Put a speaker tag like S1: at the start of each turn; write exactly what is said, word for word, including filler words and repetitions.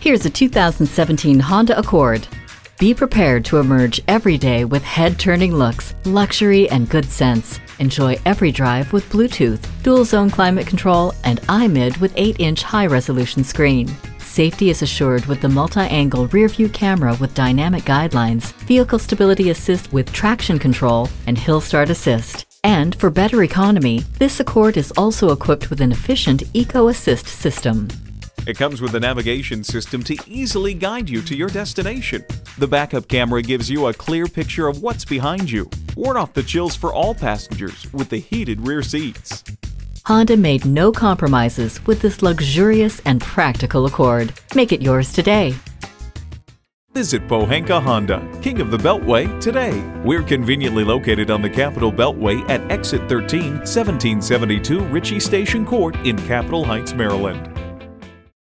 S1: Here's a two thousand seventeen Honda Accord. Be prepared to emerge every day with head-turning looks, luxury, and good sense. Enjoy every drive with Bluetooth, dual-zone climate control, and i-mid with eight inch high-resolution screen. Safety is assured with the multi-angle rear-view camera with dynamic guidelines, vehicle stability assist with traction control, and hill start assist. And for better economy, this Accord is also equipped with an efficient Eco Assist system.
S2: It comes with a navigation system to easily guide you to your destination. The backup camera gives you a clear picture of what's behind you. Ward off the chills for all passengers with the heated rear seats.
S1: Honda made no compromises with this luxurious and practical Accord. Make it yours today.
S2: Visit Pohanka-Honda, King of the Beltway, today. We're conveniently located on the Capitol Beltway at Exit thirteen, seventeen seventy-two Ritchie Station Court in Capitol Heights, Maryland.